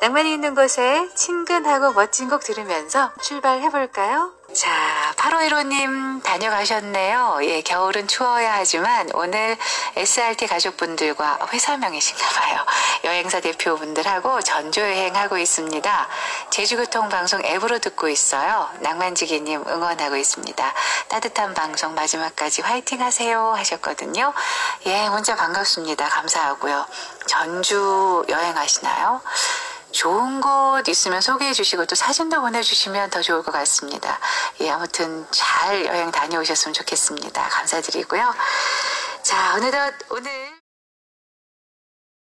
낭만이 있는 곳에 친근하고 멋진 곡 들으면서 출발해볼까요? 자, 8515님 다녀가셨네요. 예, 겨울은 추워야 하지만 오늘 SRT 가족분들과 회사명이신가봐요. 여행사 대표분들하고 전조여행하고 있습니다. 제주교통방송 앱으로 듣고 있어요. 낭만지기님 응원하고 있습니다. 따뜻한 방송 마지막까지 화이팅 하세요 하셨거든요. 예, 문자 반갑습니다. 감사하고요. 전주 여행하시나요? 좋은 곳 있으면 소개해 주시고 또 사진도 보내주시면 더 좋을 것 같습니다. 예, 아무튼 잘 여행 다녀오셨으면 좋겠습니다. 감사드리고요. 자, 어느덧 오늘